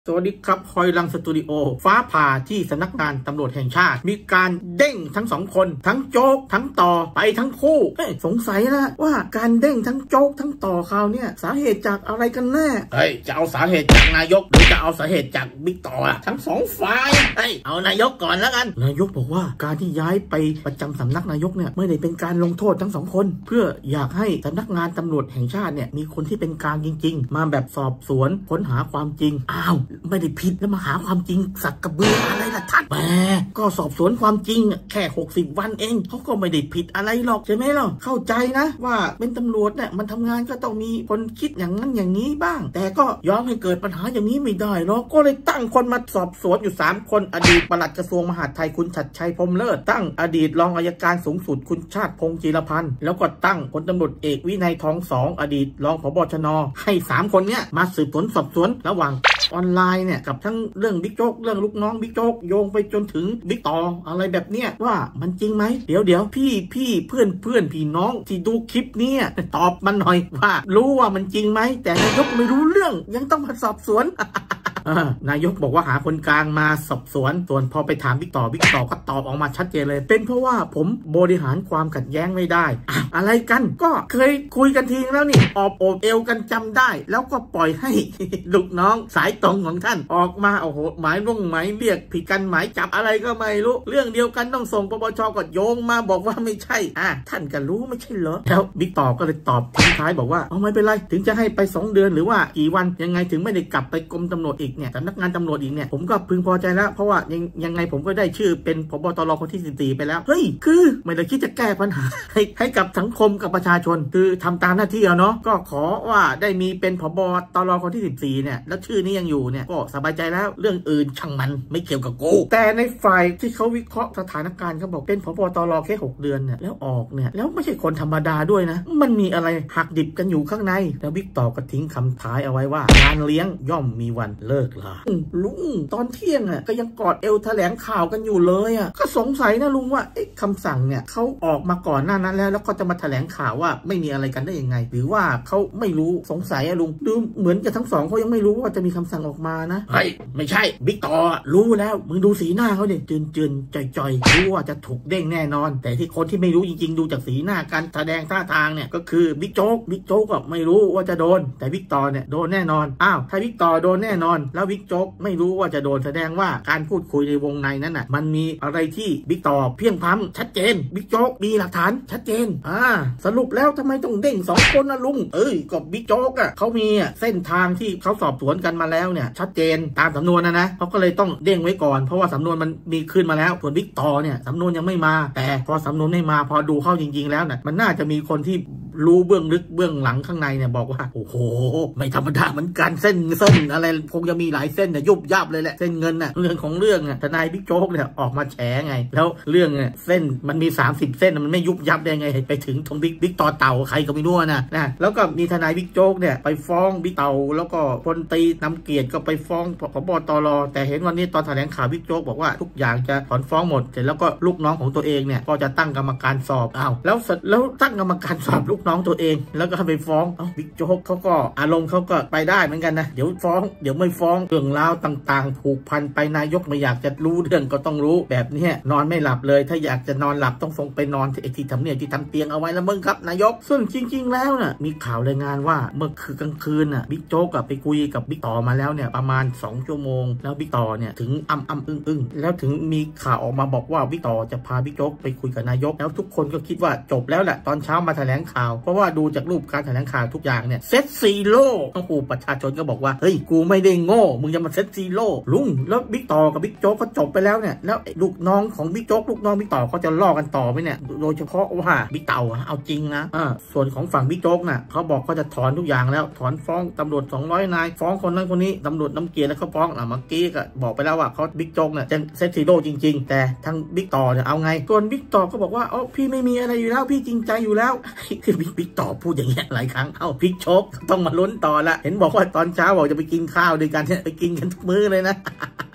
สวัสดีครับคอยลังสตูดิโอฟ้าผ่าที่สำนักงานตำรวจแห่งชาติมีการเด้งทั้งสองคนทั้งโจ๊กทั้งต่อไปทั้งคู่สงสัยนะว่าการเด้งทั้งโจ๊กทั้งต่อคราวนี้สาเหตุจากอะไรกันแน่จะเอาสาเหตุจากนายกหรือจะเอาสาเหตุจากบิ๊กต่อทั้งสองฝ่ายเอานายกก่อนแล้วกันนายกบอกว่าการที่ย้ายไปประจำสำนักนายกเนี่ยไม่ได้เป็นการลงโทษทั้งสองคนเพื่ออยากให้สำนักงานตำรวจแห่งชาติเนี่ยมีคนที่เป็นกลางจริงๆมาแบบสอบสวนค้นหาความจริงไม่ได้ผิดแล้วมาหาความจริงสักกระเบืออะไรล่ะท่านแหมก็สอบสวนความจริงแค่60 วันเองเขาก็ไม่ได้ผิดอะไรหรอกใช่ไหมล่ะเข้าใจนะว่าเป็นตำรวจเนี่ยมันทำงานก็ต้องมีคนคิดอย่างนั้นอย่างนี้บ้างแต่ก็ยอมให้เกิดปัญหาอย่างนี้ไม่ได้หรอกก็เลยตั้งคนมาสอบสวนอยู่3 คนอดีตปลัดกระทรวงมหาดไทยคุณชัดชัยพรหมเลิศตั้งอดีตรองอัยการสูงสุดคุณชาติพงษ์จีรพันธ์แล้วก็ตั้งพลตำรวจเอกวินัยทองสองอดีตรองผบ.ชน.ให้3 คนเนี้ยมาสืบสวนสอบสวนระหว่างออนไลน์เนี่ยกับทั้งเรื่องบิ๊กโจ๊กเรื่องลูกน้องบิ๊กโจ๊กโยงไปจนถึงบิ๊กต่ออะไรแบบเนี้ยว่ามันจริงไหมเดี๋ยวพี่เพื่อนพี่น้องที่ดูคลิปนี้ตอบมันหน่อยว่ารู้ว่ามันจริงไหมแต่นายกไม่รู้เรื่องยังต้องมาสอบสวน นายกบอกว่าหาคนกลางมาสอบสวนส่วนพอไปถามบิ๊กต่อก็ตอบออกมาชัดเจนเลยเป็นเพราะว่าผมบริหารความขัดแย้งไม่ได้อะไรกันก็เคยคุยกันทีแล้วนี่ออบโอบเอวกันจำได้แล้วก็ปล่อยให้ ลูกน้องสายตรงของท่านออกมาโอ้โหหมายเรียกผิดกันหมายจับอะไรก็ไม่รู้เรื่องเดียวกันต้องส่งปปช.ก็โยงมาบอกว่าไม่ใช่ท่านก็รู้ไม่ใช่เหรอแล้วบิ๊กต่อก็เลยตอบทิ้งท้ายบอกว่าไม่เป็นไรถึงจะให้ไป2 เดือนหรือว่ากี่วันยังไงถึงไม่ได้กลับไปกรมตำรวจอีกเนี่ยสำนักงานตำรวจอีกเนี่ยผมก็พึงพอใจแล้วเพราะว่ายังไงผมก็ได้ชื่อเป็นผบ.ตร.คนที่14ไปแล้วเฮ้ยคือไม่ได้คิดจะแก้ปัญหาให้กับสังคมกับประชาชนคือทำตามหน้าที่เนาะก็ขอว่าได้มีเป็นผบ.ตร.คนที่14เนี่ยแล้วชื่อนี้ยังอยู่เนี่ยก็สบายใจแล้วเรื่องอื่นช่างมันไม่เกี่ยวกับกูแต่ในฝ่ายที่เขาวิเคราะห์สถานการณ์เขาบอกเป็นผบ.ตร.แค่6 เดือนเนี่ยแล้วออกเนี่ยแล้วไม่ใช่คนธรรมดาด้วยนะมันมีอะไรหักดิบกันอยู่ข้างในแล้วบิ๊กต่อก็ทิ้งคำท้ายเอาไว้ว่างานเลี้ยงย่อมมีวันเลิกลาลุงตอนเที่ยงก็ยังกอดเอวแถลงข่าวกันอยู่เลยก็สงสัยนะลุงว่าคำสั่งเนี่ยเขาออกมาก่อนหน้านั้นแล้วก็จะมาแถลงข่าวว่าไม่มีอะไรกันได้ยังไงหรือว่าเขาไม่รู้สงสัยลุงดูเหมือนกับทั้งสองเขายังไม่รู้ว่าจะมีคำสั่งออกมานะเฮ้ยไม่ใช่บิ๊กต่อรู้แล้วมึงดูสีหน้าเขาดิจืนจ่อยรู้ว่าจะถูกเด้งแน่นอนแต่ที่คนที่ไม่รู้จริงๆดูจากสีหน้าการแสดงท่าทางเนี่ยก็คือบิ๊กโจ๊กก็ไม่รู้ว่าจะโดนแต่บิ๊กต่อเนี่ยโดนแน่นอนถ้าบิ๊กต่อโดนแน่นอนแล้วบิ๊กโจ๊กไม่รู้ว่าจะโดนแสดงว่าการพูดคุยในวงในนั้นมันมีอะไรที่บิ๊กต่อเพียงพำชัดเจนบิ๊กโจ๊กมีหลักฐานชัดเจนสรุปแล้วทำไมต้องเด้ง2 คนนะลุงก็บิ๊กโจ๊กเขามีเส้นทางที่เขาสอบสวนกันมาแล้วเนี่ยชัดเจนตามสำนวนนะเขาก็เลยต้องเด้งไว้ก่อนเพราะว่าสำนวนมันมีขึ้นมาแล้วส่วนบิ๊กต่อเนี่ยสำนวนยังไม่มาแต่พอสำนวนไม่มาพอดูเข้าจริงๆแล้วเนี่ยมันน่าจะมีคนที่รู้เบื้องลึกเบื้องหลังข้างในเนี่ยบอกว่าโอ้โหไม่ธรรมดาเหมือนกันเส้นอะไรคงจะมีหลายเส้นยุบยับเลยแหละเส้นเงินเรื่องของเรื่องทนายบิ๊กโจ๊กเนี่ยออกมาแฉไงแล้วเรื่องเส้นมันมี30 เส้นมันไม่ยุบยับได้ไงไปถึงตรงบิ๊กต่อเต่าใครก็ไม่รู้นะแล้วก็มีทนายบิ๊กโจ๊กเนี่ยไปฟ้องบิ๊กเต่าแล้วก็พลตรีนำเกียรติก็ไปฟ้องผบ.ตร.แต่เห็นวันนี้ตอนแถลงข่าวบิ๊กโจ๊กบอกว่าทุกอย่างจะถอนฟ้องหมดเสร็จแล้วก็ลูกน้องของตัวเองเนี่ยก็จะตั้งกรรมการสอบแล้วตั้งกรรมการสอบลูกน้องตัวเองแล้วก็ไปฟ้องบิ๊กโจ๊กเขาก็อารมณ์เขาก็ไปได้เหมือนกันนะเดี๋ยวฟ้องเดี๋ยวไม่ฟ้องเรื่องราวต่างๆผูกพันไปนายกไม่อยากจะรู้เรื่องก็ต้องรู้แบบนี้นอนไม่หลับเลยถ้าอยากจะนอนหลับต้องส่งไปนอนที่ทำเนียบที่ทำเตียงเอาไว้แล้วมึงครับนายกซึ่งจริงๆแล้วมีข่าวรายงานว่าเมื่อกลางคืนบิ๊กโจ๊กไปคุยกับบิ๊กต่อมาแล้วเนี่ยประมาณ2 ชั่วโมงแล้วบิ๊กต่อเนี่ยถึงอึ้งแล้วถึงมีข่าวออกมาบอกว่าบิ๊กต่อจะพาบิ๊กโจ๊กไปคุยกับนายกแล้วทุกคนก็คิดว่าจบแล้วแหละตอนเช้ามาแถลงข่าวเพราะว่าดูจากรูปการแถลงข่าวทุกอย่างเนี่ยเซตซีโร่ต้องขู่ประชาชนก็บอกว่าเฮ้ยกูไม่ได้โง่มึงจะมาเซตซีโร่ลุงแล้วบิ๊กต่อกับบิ๊กโจ๊กก็จบไปแล้วเนี่ยแล้วลูกน้องของบิ๊กโจ๊กลูกน้องบิ๊กต่อเขาจะล่อกันต่อไหมเนี่ยโดยเฉพาะว่าบิ๊กเต่าเอาจริงนะส่วนของฝั่งบิ๊กโจ๊กเขาบอกเขาจะถอนทุกอย่างแล้วถอนฟ้องตำรวจ200 นายฟ้องคนนั้นคนนี้ตำรวจน้ำเกียรติแล้วเขาฟ้องเมื่อกี้ก็บอกไปแล้วว่าเขาบิ๊กโจ๊กจะเซตซีโร่จริงๆแต่ทางบิ๊กต่อเอาไงส่วนบิ๊กต่อก็บอกว่าพี่ไม่มีอะไรอยู่แล้วพี่จริงใจอยู่แล้วคือบิ๊กต่อพูดอย่างเงี้ยหลายครั้งบิ๊กโจ๊กต้องมาลุ้นต่อละเห็นบอกว่าตอนเช้าบอกจะไปกินข้าวด้วยกันเนี่ยไปกินกันทุกมื้อเลยนะ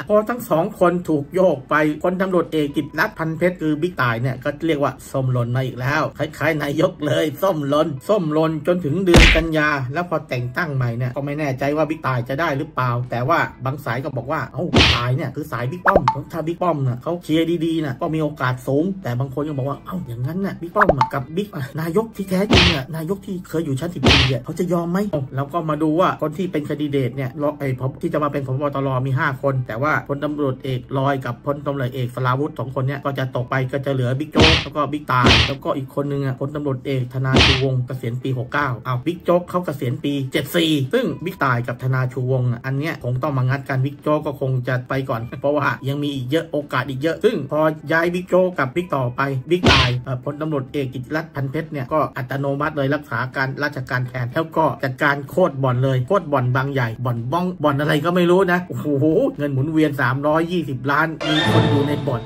พอทั้ง2คนถูกโยกไปพลตำรวจเอกกิตติรัตน์พันเพชรคือบิ๊กต่ายเนี่ยก็เรียกว่าส้มหล่นมาอีกแล้วคล้ายๆนายกเลยส้มหล่นจนถึงเดือนกันยาแล้วพอแต่งตั้งใหม่เนี่ยก็ไม่แน่ใจว่าบิ๊กต่ายจะได้หรือเปล่าแต่ว่าบางสายก็บอกว่าบิ๊กต่ายเนี่ยคือสายบิ๊กป้อมถ้าบิ๊กป้อมน่ะเขาเชียร์ดีๆน่ะก็มีโอกาสสูงแต่บางคนก็บอกว่าอย่างนั้นน่ะบิ๊กป้อมกับบิ๊กนายกที่แท้จริงน่ะนายกที่เคยอยู่ชั้น10 ปีเขาจะยอมไหมแล้วก็มาดูว่าคนที่เป็นแคนดิเดตเนี่ยที่จะมาเป็นผบ.ตร.มี5 คนแต่ว่าพลตำรวจเอกลอยกับพลตำรวจเอกสราวุธ2 คนเนี่ยก็จะตกไปก็จะเหลือบิ๊กโจ๊กแล้วก็บิ๊กต่ายแล้วก็อีกคนนึงพลตำรวจเอกธนาชูวงศ์เกษียณปี69บิ๊กโจ๊กเขาเกษียณปี74ซึ่งบิ๊กต่ายกับธนาชูวงศ์อันเนี้ยคงต้องมางัดกันบิ๊กโจ๊กก็คงจะไปก่อนเพราะว่ายังมีอีกเยอะโอกาสอีกเยอะซึ่งพอย้ายบิ๊กโจ๊กกับบิ๊กต่อไปบิ๊กต่ายพลตำรวจเอกกิตติรัตน์พันเพชรเนี่ยก็อัตโนมัติเลยรักษาการราชการแทนแล้วก็จัดการโคตรบ่อนเลยโคตรบ่อนบางใหญ่บ่อนบ้องบ่อนอะไรก็ไม่รู้นะโอ้โหเงินหมุนเวียน320 ล้านมีคนอยู่ในบ่อน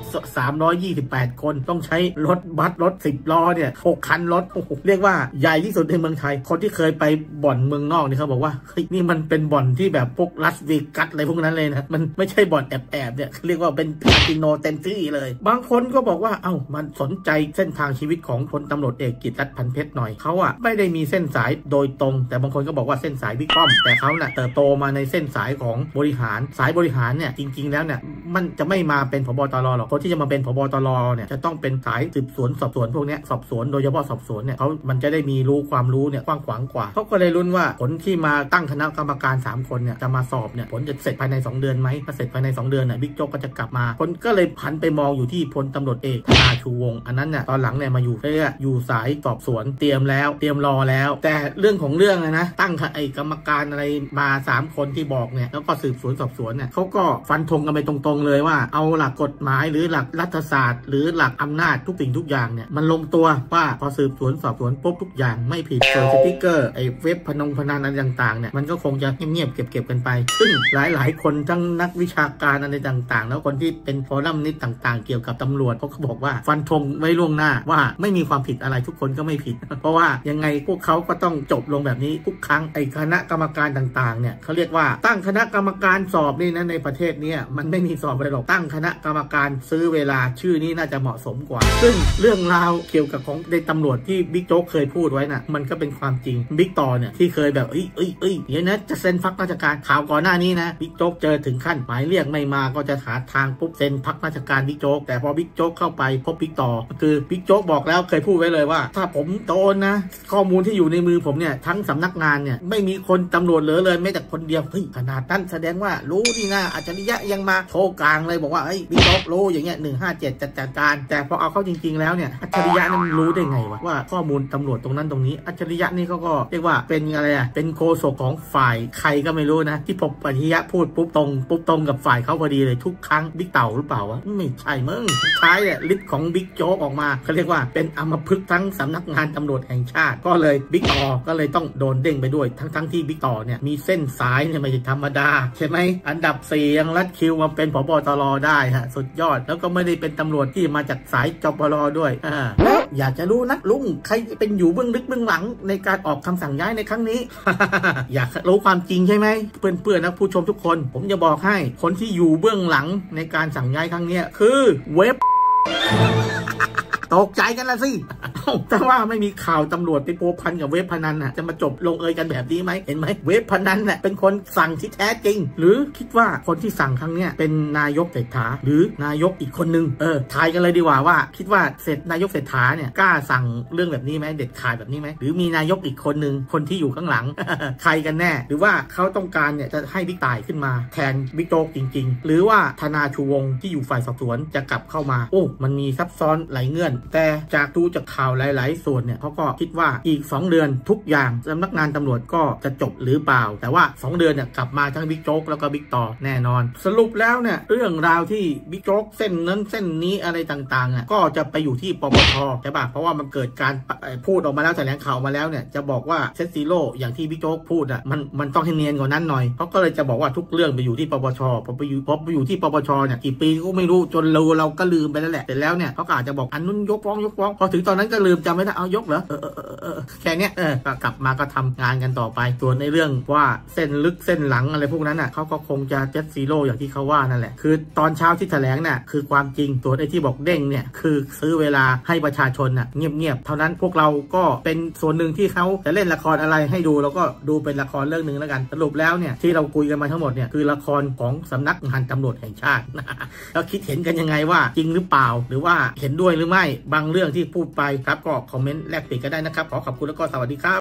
328 คนต้องใช้รถบัสรถ10 ล้อเนี่ย6 คันรถโอ้โหเรียกว่าใหญ่ที่สุดในเมืองไทยคนที่เคยไปบ่อนเมืองนอกนี่เขาบอกว่าเฮ้ยนี่มันเป็นบ่อนที่แบบพวกลัสเวกัสอะไรพวกนั้นเลยนะมันไม่ใช่บ่อนแอบเนี่ยเรียกว่าเป็นคาสิโนเต็มที่เลยบางคนก็บอกว่ามันสนใจเส้นทางชีวิตของพลตำรวจเอกกิตติรัตน์พันเพชรหน่อยเขาไม่ได้มีเส้นสายโดยตรงแต่บางคนก็บอกว่าเส้นสายบิ๊กป้อมแต่เขาเติบโตมาในเส้นสายของบริหารสายบริหารเนี่ยจริงๆแล้วเนี่ยมันจะไม่มาเป็นผบ.ตร.หรอกคนที่จะมาเป็นผบ.ตร.เนี่ยจะต้องเป็นสายสืบสวนสอบสวนพวกนี้สอบสวนโดยเฉพาะสอบสวนเนี่ยมันจะได้มีความรู้เนี่ยกว้างขวางกว่าเขาก็เลยลุ้นว่าผลที่มาตั้งคณะกรรมการ3 คนเนี่ยจะมาสอบเนี่ยผลจะเสร็จภายใน2 เดือนไหมถ้าเสร็จภายใน2 เดือนเนี่ยบิ๊กโจ๊กก็จะกลับมาคนก็เลยหันไปมองอยู่ที่พลตำรวจเอกธนาชูวงศ์อันนั้นเนี่ยตอนหลังเนี่ยมาอยู่สายสอบสวนเตรียมรอแล้วแต่เรื่องของเรื่องนะตั้งกรรมการอะไรมา3 คนที่บอกเนี่ยแล้วก็สืบสวนสอบสวนเนี่ยเขาก็ฟันธงกันไปตรงๆเลยว่าเอาหลักกฎหมายหรือหลักรัฐศาสตร์หรือหลักอำนาจทุกสิ่งทุกอย่างเนี่ยมันลงตัวว่าพอสืบสวนสอบสวนปุ๊บทุกอย่างไม่ผิดเจอสติ๊กเกอร์เว็บพนันอะไรต่างๆเนี่ยมันก็คงจะเงียบๆเก็บกันไปซึ่งหลายคนทั้งนักวิชาการอะไรต่างๆแล้วคนที่เป็นฟอรัมนิสต่างๆเกี่ยวกับตำรวจเขาก็บอกว่าฟันธงไว้ล่วงหน้าว่าไม่มีความผิดอะไรทุกคนก็ไม่ผิดเพราะว่ายังไงพวกเขาก็ต้องจบลงแบบนี้ทุกครั้งคณะกรรมการต่างๆเนี่ยเขาเรียกว่าตั้งคณะกรรมการสอบนี่นะในประเทศนี้มันไม่มีสอบอะไรหรอกตั้งคณะกรรมการซื้อเวลาชื่อนี้น่าจะเหมาะสมกว่าซึ่งเรื่องราวเกี่ยวกับของในตำรวจที่บิ๊กโจ๊กเคยพูดไว้น่ะมันก็เป็นความจริงบิ๊กต่อเนี่ยที่เคยแบบเดี๋ยวนะจะเซ็นพักราชการข่าวก่อนหน้านี้นะบิ๊กโจ๊กเจอถึงขั้นหมายเรียกไม่มาก็จะหาทางปุ๊บเซ็นพักราชการบิ๊กโจ๊กแต่พอบิ๊กโจ๊กเข้าไปพบบิ๊กต่อคือบิ๊กโจ๊กบอกแล้วเคยพูดไว้เลยว่าถ้าผมโดนนะข้อมูลที่อยู่ในมือผมเนี่ยทั้งสำนักงานเนี่ยไม่มีคนตำรวจเหลือเลยแม้แต่คนเดียวขนาดนั้นแสดงว่ารู้นี่นะอัจฉริยะยังมาโชว์กลางเลยบอกว่าบิ๊กโจ๊กรู้อย่างเงี้ย157จัดการแต่พอเอาเข้าจริงๆแล้วเนี่ยอัจฉริยะนั้นรู้ได้ไงว่าข้อมูลตำรวจตรงนั้นตรงนี้อัจฉริยะนี่เขาก็เรียกว่าเป็นอะไรเป็นโฆษกของฝ่ายใครก็ไม่รู้นะที่พออัจฉริยะพูดปุ๊บตรงกับฝ่ายเขาพอดีเลยทุกครั้งบิ๊กเต่าหรือเปล่าวะไม่ใช่มึงท้ายฤทธิ์ของบิ๊กโจ๊กออกมาเขาเรียกว่าเป็นอัมพฤกษ์ทั้งสำนักงานตำรวจแห่งชาติก็เลยบิ๊กต่อก็เลยต้องโดนเด้งไปด้วยทั้งที่บิ๊กต่อเนี่ยมีเส้นสายเนี่ยไม่ใช่ธรรมดาใช่ไหมอันดับ4ยังรัดคิวมาเป็นผบ.ตร.ได้สุดยอดแล้วก็ไม่ได้เป็นตำรวจที่มาจากสายจปร.ด้วยแล้วอยากจะรู้นักลุงใครเป็นอยู่เบื้องลึกเบื้องหลังในการออกคำสั่งย้ายในครั้งนี้ อยากรู้ความจริงใช่ไหมเพื่อนๆนักผู้ชมทุกคนผมจะบอกให้คนที่อยู่เบื้องหลังในการสั่งย้ายครั้งนี้คือเว็บ ตกใจกันละสิแต่ว่าไม่มีข่าวตำรวจไปพัวพันกับเว็บพนันน่ะจะมาจบลงเอยกันแบบนี้ไหมเห็นไหมเว็บพนันน่ะเป็นคนสั่งที่แท้จริงหรือคิดว่าคนที่สั่งครั้งเนี้ยเป็นนายกเศรษฐาหรือนายกอีกคนนึงทายกันเลยดีกว่าคิดว่านายกเศรษฐาเนี่ยกล้าสั่งเรื่องแบบนี้ไหมเด็ดขาดแบบนี้ไหมหรือมีนายกอีกคนนึงคนที่อยู่ข้างหลัง ใครกันแน่หรือว่าเขาต้องการเนี่ยจะให้บิ๊กต่ายขึ้นมาแทนบิ๊กโจ๊กจริงๆหรือว่าธนาชูวงศ์ที่อยู่ฝ่ายสอบสวนจะกลับเข้ามามันมีซับซ้อนหลายเงื่อนแต่จากดูจากข่าวหลายๆส่วนเนี่ยเขาก็คิดว่าอีก2 เดือนทุกอย่างสำนักงานตำรวจก็จะจบหรือเปล่าแต่ว่า2 เดือนเนี่ยกลับมาทั้งบิ๊กโจ๊กแล้วก็บิ๊กต่อแน่นอนสรุปแล้วเนี่ยเรื่องราวที่บิ๊กโจ๊กเส้นนั้นเส้นนี้อะไรต่างๆอ่ะก็จะไปอยู่ที่ปปช.ใช่ป่ะเพราะว่ามันเกิดการพูดออกมาแล้วแถลงข่าวมาแล้วเนี่ยจะบอกว่าเซตซีโร่อย่างที่บิ๊กโจ๊กพูดอ่ะมันต้องให้เนียนกว่านั้นหน่อยเขาก็เลยจะบอกว่าทุกเรื่องไปอยู่ที่ปปช.พอไปอยู่ที่ปปช.เนี่ยกี่ปีก็ไม่รู้จนเราก็ลืมไปแล้วแหละเสร็จแล้วเนี่ยเขาอาจจะบอกอันนู้นยกฟ้องพอถึงตอนนั้นก็ลืมจำไม่ได้เอายกเหรอแค่เนี้ยก็กลับมาก็ทำงานกันต่อไปส่วนในเรื่องว่าเส้นลึกเส้นหลังอะไรพวกนั้นอ่ะเขาก็คงจะเจ็ตซีโร่อย่างที่เขาว่านั่นแหละคือตอนเช้าที่แถลงน่ะคือความจริงส่วนไอ้ที่บอกเด้งเนี่ยคือซื้อเวลาให้ประชาชนน่ะเงียบเท่านั้นพวกเราก็เป็นส่วนหนึ่งที่เขาจะเล่นละครอะไรให้ดูแล้วก็ดูเป็นละครเรื่องนึงแล้วกันสรุปแล้วเนี่ยที่เราคุยกันมาทั้งหมดเนี่ยคือละครของสำนักงานตำรวจแห่งชาติแล้วคิดเห็นกันยังไงว่าจริงหรือเปล่าหรือว่าเห็นด้วยหรือไม่บางเรื่องที่พูดไปครับก็คอมเมนต์แลกเปลี่ยนกันได้นะครับขอขอบคุณแล้วก็สวัสดีครับ